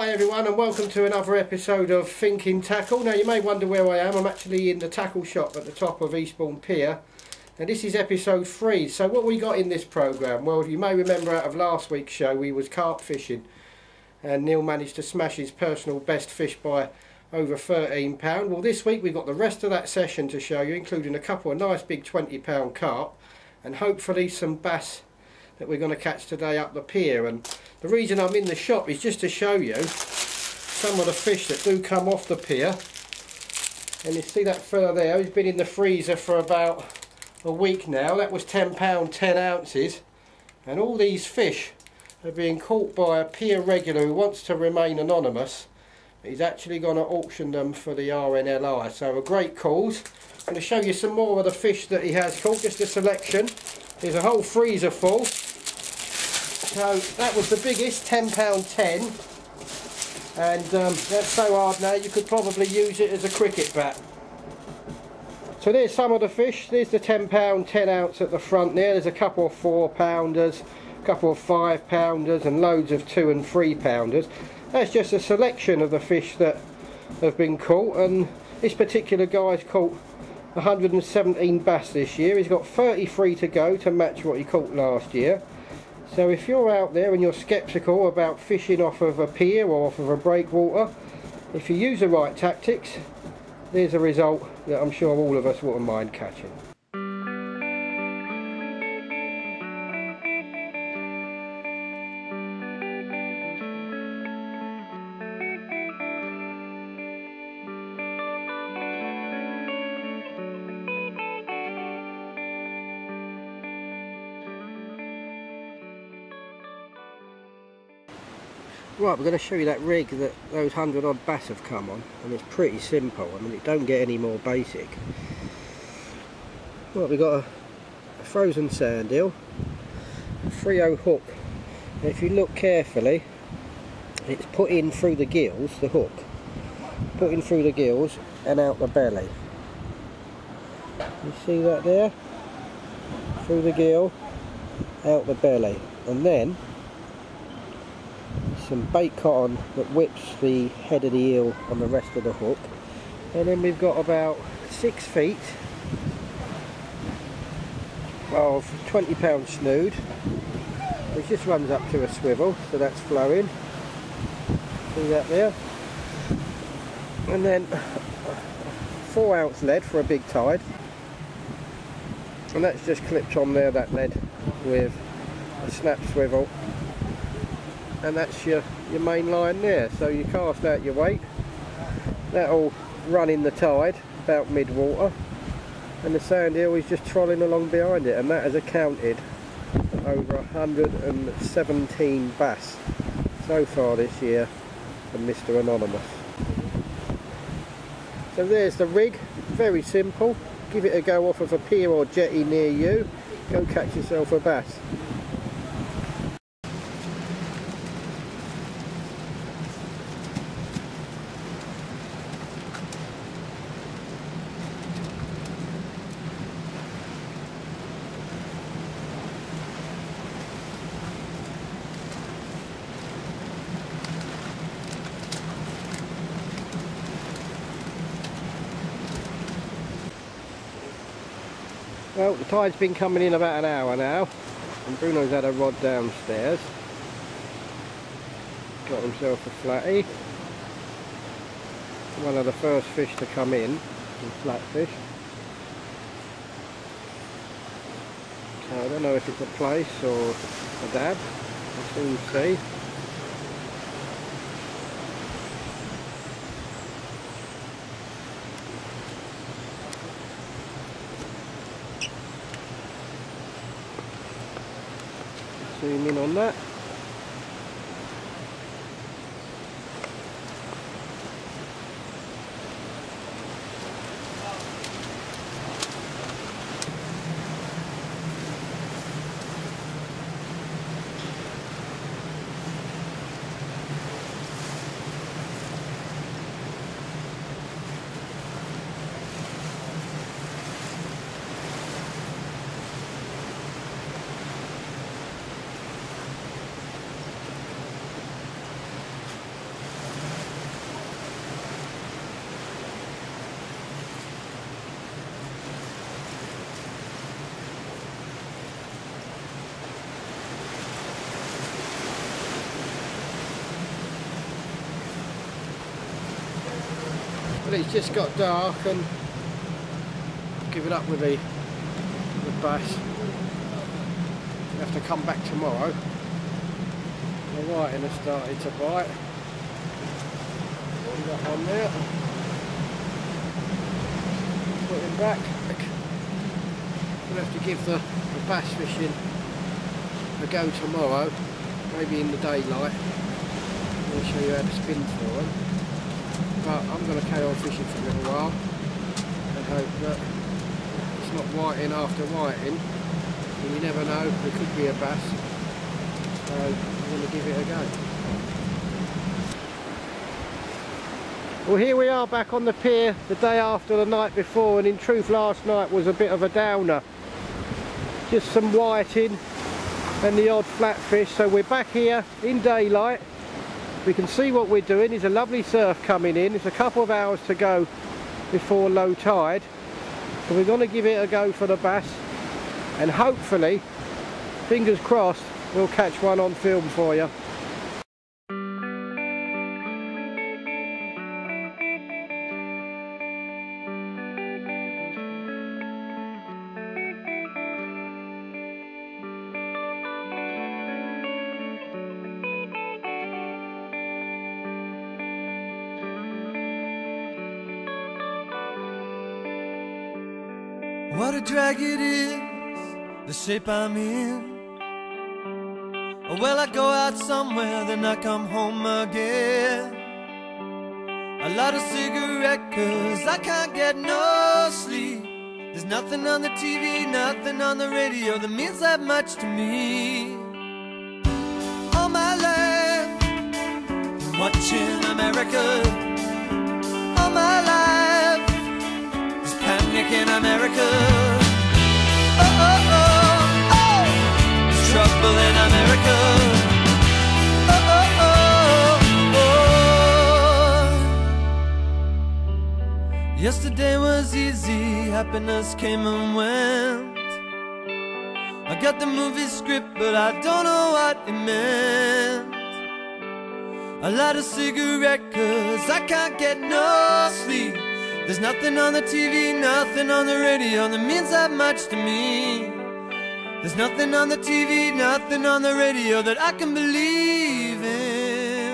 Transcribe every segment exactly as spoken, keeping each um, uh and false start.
Hi everyone and welcome to another episode of Thinking Tackle. Now you may wonder where I am. I'm actually in the tackle shop at the top of Eastbourne Pier, and this is episode three. So what we got in this programme? Well, you may remember out of last week's show we was carp fishing, and Neil managed to smash his personal best fish by over thirteen pounds. Well, this week we've got the rest of that session to show you, including a couple of nice big twenty pound carp and hopefully some bass that we're going to catch today up the pier. And the reason I'm in the shop is just to show you some of the fish that do come off the pier. And you see that fella there, he's been in the freezer for about a week now. That was ten pounds ten ounces, and all these fish are being caught by a pier regular who wants to remain anonymous. He's actually going to auction them for the R N L I, so a great cause. I'm going to show you some more of the fish that he has caught, just a selection. There's a whole freezer full. So that was the biggest, ten pounds ten, and um, that's so hard now you could probably use it as a cricket bat. So there's some of the fish. There's the ten pound ten ounce at the front there. There's a couple of four pounders, a couple of five pounders and loads of two and three pounders. That's just a selection of the fish that have been caught, and this particular guy's caught one hundred and seventeen bass this year. He's got thirty-three to go to match what he caught last year. So if you're out there and you're sceptical about fishing off of a pier or off of a breakwater, if you use the right tactics, there's a result that I'm sure all of us wouldn't mind catching. Right, we're going to show you that rig that those hundred odd bass have come on, and it's pretty simple. I mean, it don't get any more basic. Right, we've got a, a frozen sand eel, a three oh hook. And if you look carefully, it's put in through the gills, the hook, put in through the gills and out the belly. You see that there? Through the gill, out the belly, and then some bait cotton that whips the head of the eel on the rest of the hook, and then we've got about six feet of twenty pound snood, which just runs up to a swivel, so that's flowing. See that there? And then four ounce lead for a big tide, and that's just clipped on there, that lead, with a snap swivel. And that's your, your main line there. So you cast out your weight, that'll run in the tide about mid-water, and the sand eel is just trolling along behind it, and that has accounted for over one hundred and seventeen bass so far this year from Mister Anonymous. So there's the rig, very simple. Give it a go off of a pier or jetty near you, go catch yourself a bass. Well, the tide's been coming in about an hour now, and Bruno's had a rod downstairs. Got himself a flatty. One of the first fish to come in, some flatfish. So I don't know if it's a place or a dab, we'll soon see. Zoom in on that. but it's just got dark and give it up with the, the bass. We'll have to come back tomorrow. The whiting has started to bite. Put that on there. Put him back. We'll have to give the, the bass fishing a go tomorrow, maybe in the daylight. I'll show you how to spin for them. But I'm going to carry on fishing for a little while and hope that it's not whiting after whiting. And you never know, there could be a bass. So I'm going to give it a go. Well, here we are back on the pier the day after the night before, and in truth last night was a bit of a downer. Just some whiting and the odd flatfish. So we're back here in daylight. We can see what we're doing. There's a lovely surf coming in. It's a couple of hours to go before low tide. So we're going to give it a go for the bass, and hopefully, fingers crossed, we'll catch one on film for you. What a drag it is, the shape I'm in. Well, I go out somewhere, then I come home again. I light a cigarette cause I can't get no sleep. There's nothing on the T V, nothing on the radio that means that much to me. All my life, watching America. All my life, panic in America. Oh, oh, oh, oh. There's trouble in America. Oh, oh, oh, oh. Yesterday was easy, happiness came and went. I got the movie script, but I don't know what it meant. I light a cigarette cause I can't get no sleep. There's nothing on the T V, nothing on the radio that means that much to me. There's nothing on the T V, nothing on the radio that I can believe in.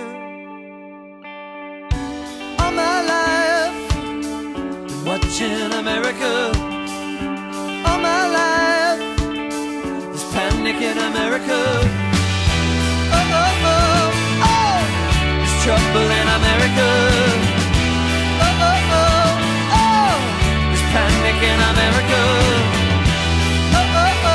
All my life, been watching America. All my life, there's panic in America. Oh, oh, oh, oh. There's trouble in America. Panic in America. Oh, oh, oh,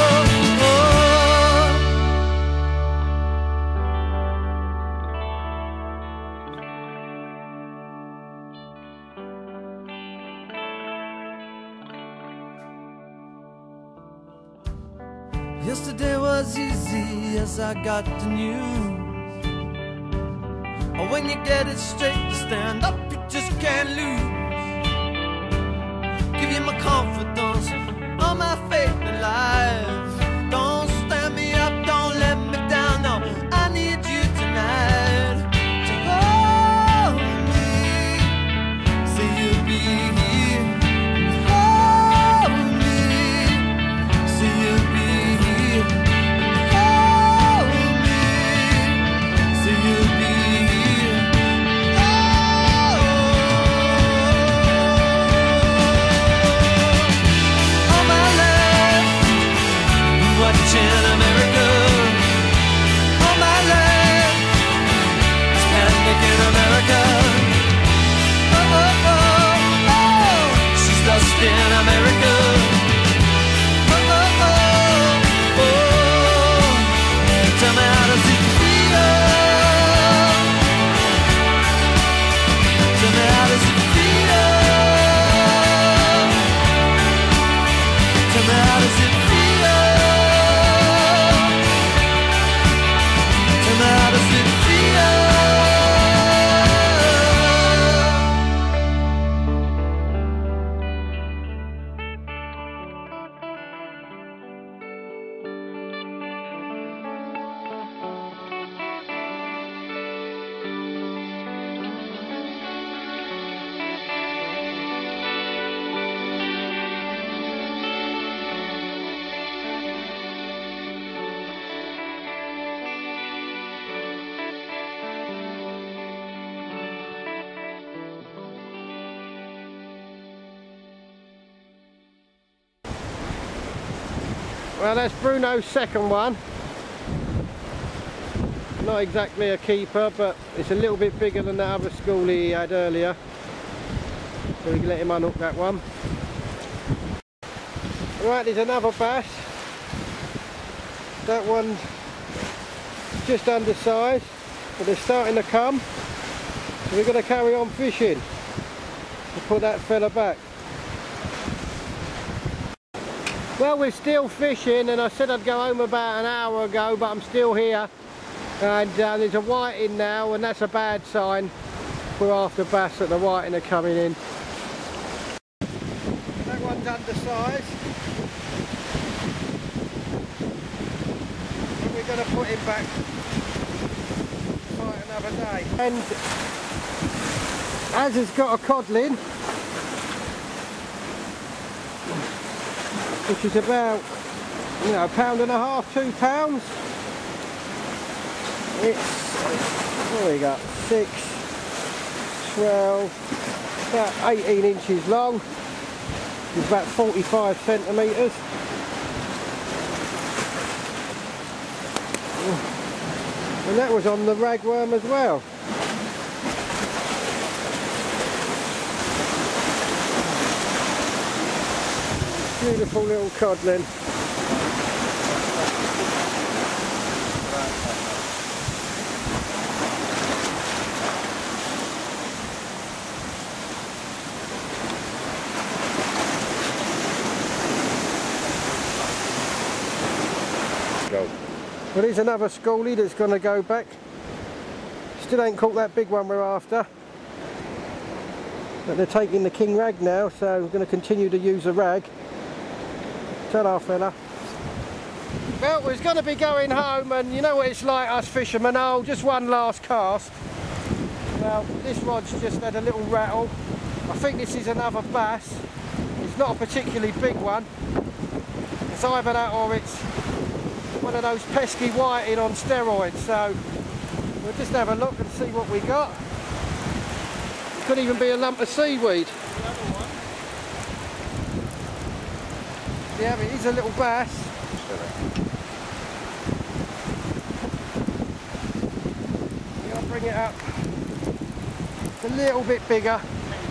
oh. Yesterday was easy as I got the news. Oh, when you get it straight to stand up, you just can't lose. Give you my confidence, all my faith in life. Don't stand me up, don't let me down, no. I need you tonight to hold me. Say you'll be here and hold me. Say you'll be here and hold me. Say you'll be here. Oh, all my life Well, that's Bruno's second one. Not exactly a keeper, but it's a little bit bigger than that other schoolie he had earlier. So we can let him unhook that one. Right, there's another bass. That one's just undersized, but they're starting to come. So we're going to carry on fishing to put that fella back. Well, we're still fishing, and I said I'd go home about an hour ago, but I'm still here. And uh, there's a whiting now, and that's a bad sign. We're after bass that the whiting are coming in. That one's undersized. And we're going to put him back to fight another day. And as has got a codlin, which is about, you know, a pound and a half, two pounds. It's, what do we got, six, twelve, about eighteen inches long. It's about forty-five centimetres. And that was on the ragworm as well. Beautiful little codlin. Well, here's another schoolie that's going to go back. Still ain't caught that big one we're after. But they're taking the king rag now, so we're going to continue to use the rag. Ta-da, fella. Well, we're going to be going home, and you know what it's like, us fishermen. Oh, just one last cast. Well, this rod's just had a little rattle. I think this is another bass. It's not a particularly big one. It's either that or it's one of those pesky whiting on steroids. So we'll just have a look and see what we got. It could even be a lump of seaweed. Yeah, but he's a little bass. I'll bring it up. It's a little bit bigger.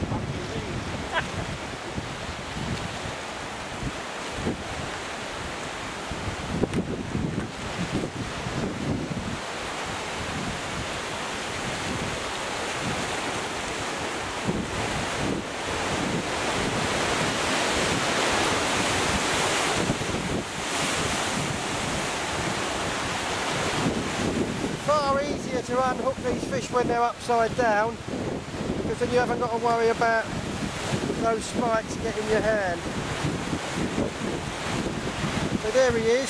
Far easier to unhook these fish when they're upside down, because then you haven't got to worry about those spikes getting your hand. So there he is.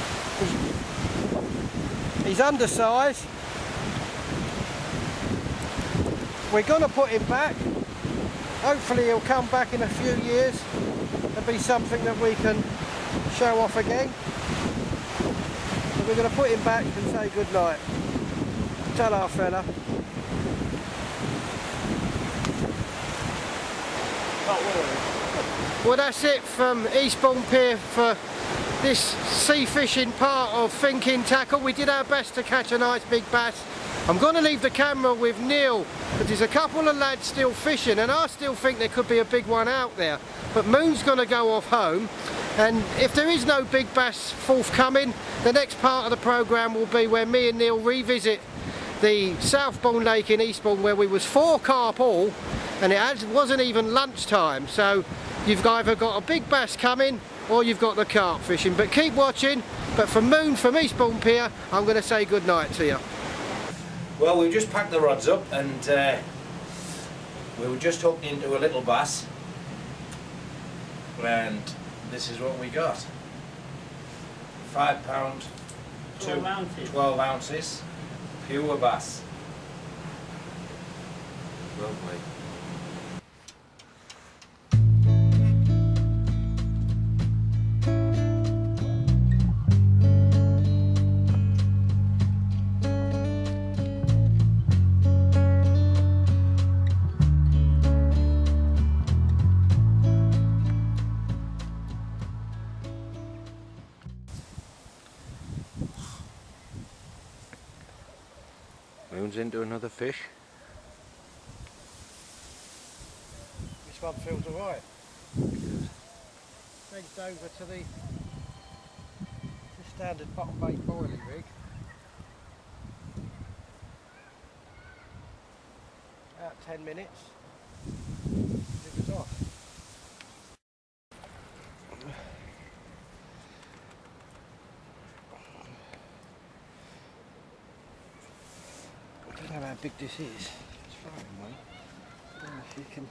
He's undersized. We're going to put him back. Hopefully he'll come back in a few years and be something that we can show off again. So we're going to put him back and say good night. Ta-da, fella. Well, that's it from Eastbourne Pier for this sea fishing part of Thinking Tackle. We did our best to catch a nice big bass. I'm going to leave the camera with Neil, because there's a couple of lads still fishing, and I still think there could be a big one out there. But Moon's going to go off home, and if there is no big bass forthcoming, the next part of the programme will be where me and Neil revisit the Southbourne Lake in Eastbourne, where we was four carp all, and it had, wasn't even lunchtime. So you've either got a big bass coming or you've got the carp fishing. But keep watching. But from Moon, from Eastbourne Pier, I'm going to say good night to you. Well, we've just packed the rods up, and uh, we were just hooked into a little bass, and this is what we got. Five pound, two, twelve ounces, pure bass. Lovely. into another fish. This one feels alright. Edged over to the, the standard bottom bait boilie rig. About ten minutes. It was off. I don't know how big this is. It's firing one. I don't know if you can.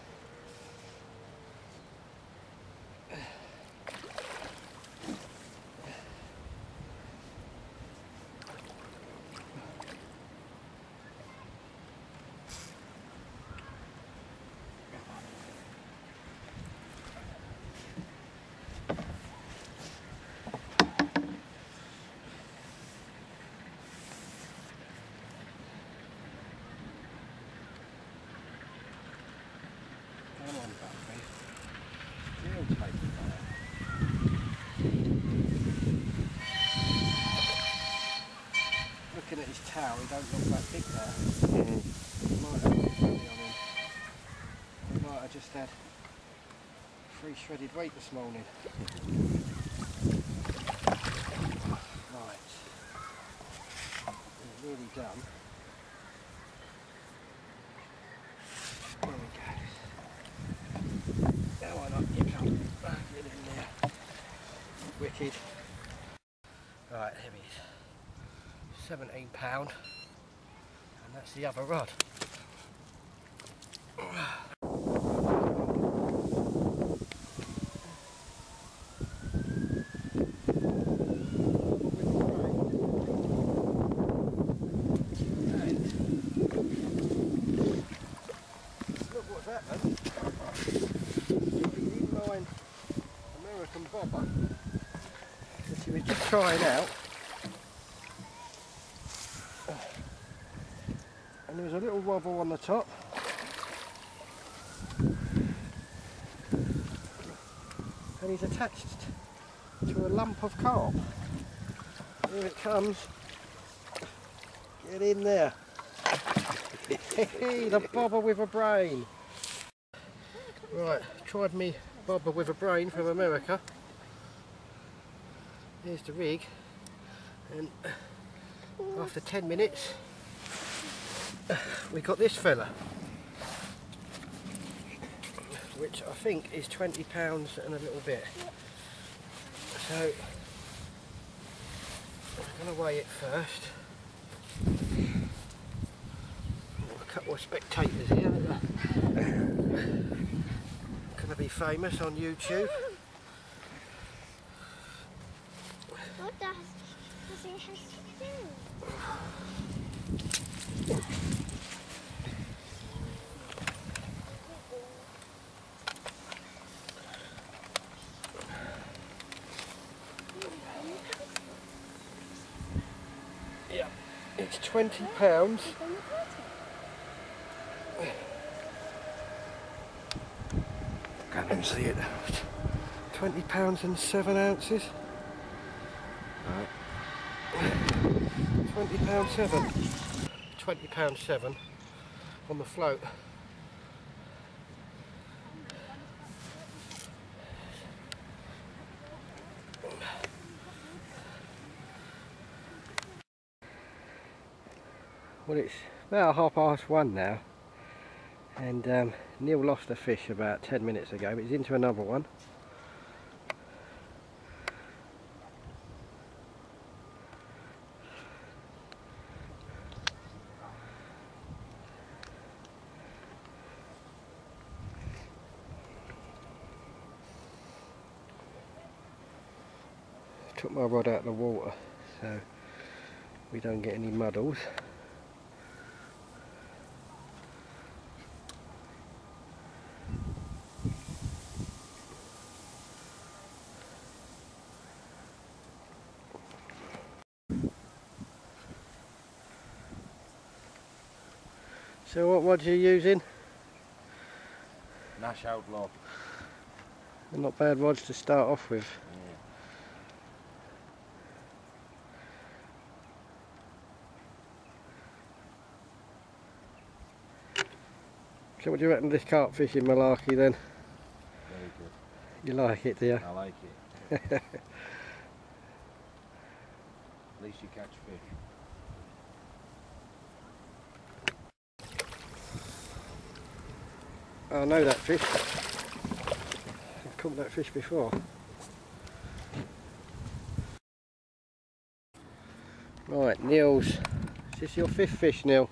Come on, Buffy. You'll take it there. Looking at his tail, he don't look that big now. Mm-hmm. Might have a bit funny on him. He might have just had three shredded weight this morning. Right. He's nearly done. There we go. Now why not? You come back in there. Wicked. Right, here he is. seventeen pound. And that's the other rod. Look what's happened. The inline American bobber, which he was just trying out, and there was a little wobble on the top, and he's attached to a lump of carp. Here it comes. Get in there. The bobber with a brain. Right, tried me bobber with a brain from America. Here's the rig, and after ten minutes we got this fella, which I think is twenty pounds and a little bit. So I'm going to weigh it first. A couple of spectators here that are going to be famous on YouTube. What does, does it have to do? Yeah, it's twenty pounds. Can't even see it. Twenty pounds and seven ounces. Twenty pound seven. Twenty pound seven on the float. Well, it's about half past one now, and um, Neil lost a fish about ten minutes ago, but he's into another one. Took my rod out of the water so we don't get any muddles. So what rods are you using? Nash Outlaw. They're not bad rods to start off with. So what do you reckon of this carp fishing malarkey then? Very good. You like it, do you? I like it. At least you catch fish. I know that fish. I've caught that fish before. Right, Neil's. Is this your fifth fish, Neil?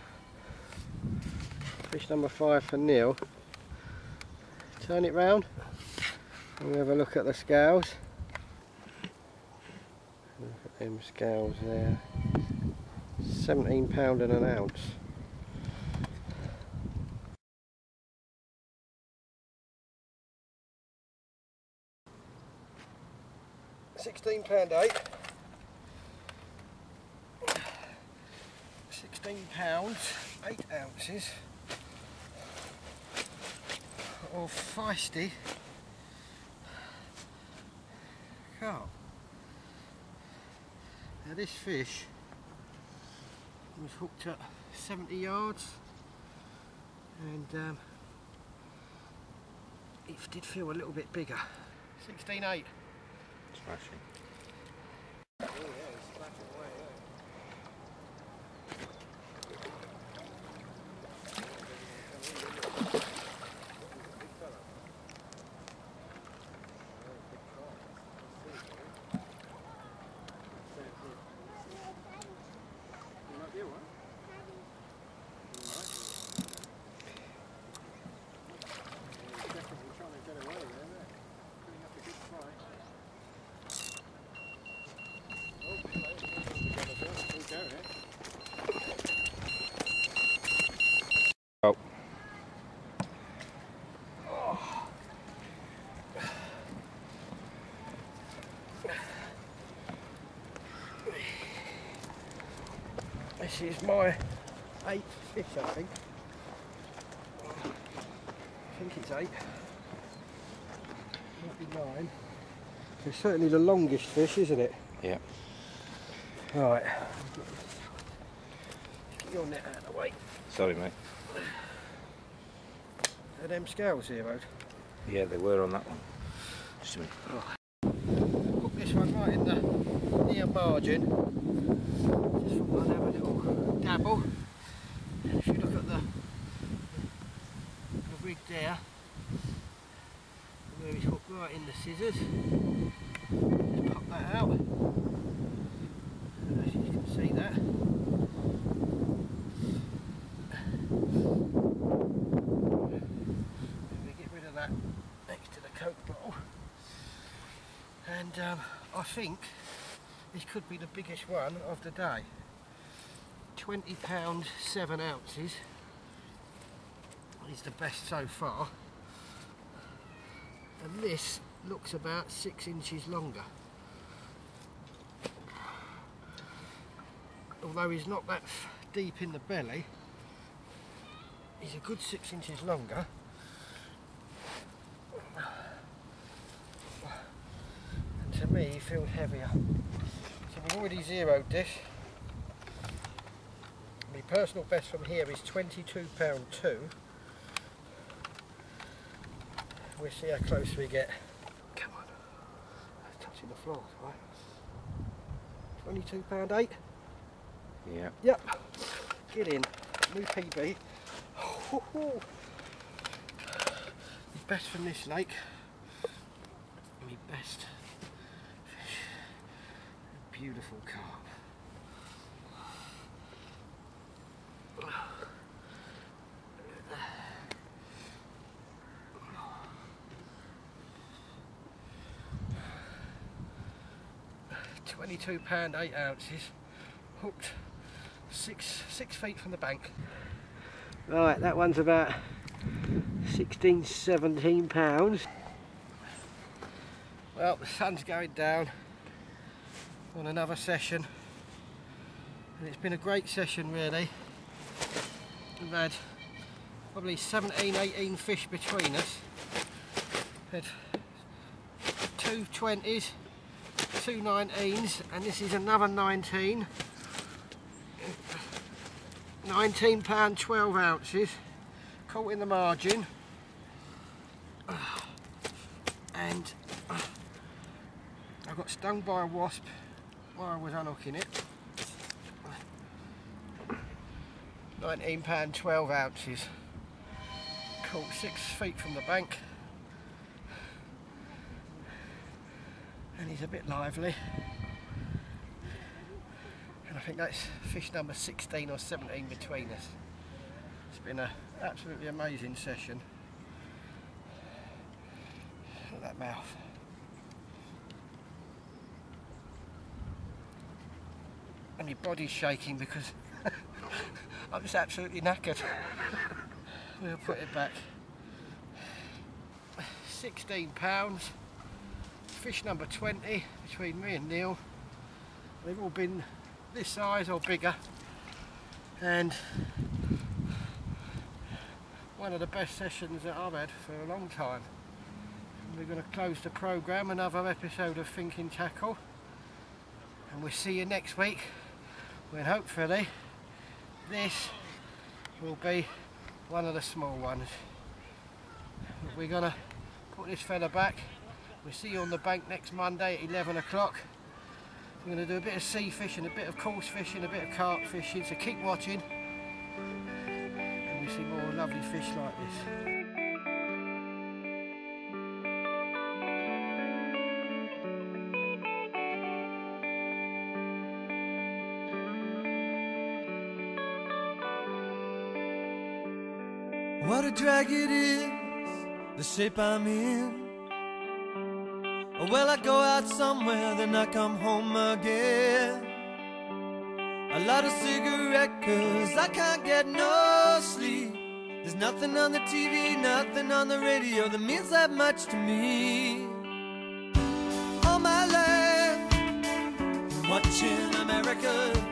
Fish number five for Neil. Turn it round and we have a look at the scales. Look at them scales there. seventeen pound and an ounce. sixteen pound eight. sixteen pounds, eight ounces of feisty carp. Now this fish was hooked at seventy yards and um, it did feel a little bit bigger. sixteen eight. Smashing. Oh yeah, it's splashing away, yeah. Oh. This is my eighth fish, I think. I think it's eight. Might be nine. It's certainly the longest fish, isn't it? Yeah. Right. Get your net out of the way. Sorry, mate. Are them scales zeroed? Yeah, they were on that one. Just a minute. Hook this one right in the near margin. Just thought I'd have a little dabble. And if you look at the, the rig there, where it's hooked right in the scissors, just pop that out. As you can see that. That next to the Coke bottle, and um, I think this could be the biggest one of the day. twenty pounds seven ounces is the best so far, and this looks about six inches longer. Although he's not that deep in the belly, he's a good six inches longer. To me, he feels heavier. So we've already zeroed this. My personal best from here is twenty-two pound two. We'll see how close we get. Come on, that's touching the floor, right? twenty-two pound eight. Yeah. Yep. Get in. New P B. Best from this lake. My best fish. A beautiful carp. Twenty-two pound eight ounces, hooked six six feet from the bank. Right, that one's about sixteen, seventeen pounds. Well, the sun's going down on another session, and it's been a great session really. We've had probably seventeen, eighteen fish between us. Had two twenties, two nineteens, and this is another nineteen. nineteen pound twelve ounces. caught in the margin, and I got stung by a wasp while I was unhooking it. nineteen pound twelve ounces. Caught six feet from the bank, and he's a bit lively. And I think that's fish number sixteen or seventeen between us. It's been an absolutely amazing session. Look at that mouth. And my body's shaking because I'm just absolutely knackered. We'll put it back. sixteen pounds. Fish number twenty between me and Neil. They've all been this size or bigger, and one of the best sessions that I've had for a long time. And we're going to close the programme, another episode of Thinking Tackle, and we'll see you next week when hopefully this will be one of the small ones. But we're going to put this fella back. We'll see you on the bank next Monday at eleven o'clock. We're going to do a bit of sea fishing, a bit of coarse fishing, a bit of carp fishing, so keep watching and we'll see more lovely fish like this. What a drag it is, the shape I'm in. Well, I go out somewhere, then I come home again. A lot of cigarette, cause I can't get no sleep. There's nothing on the T V, nothing on the radio that means that much to me. All my life, watching America's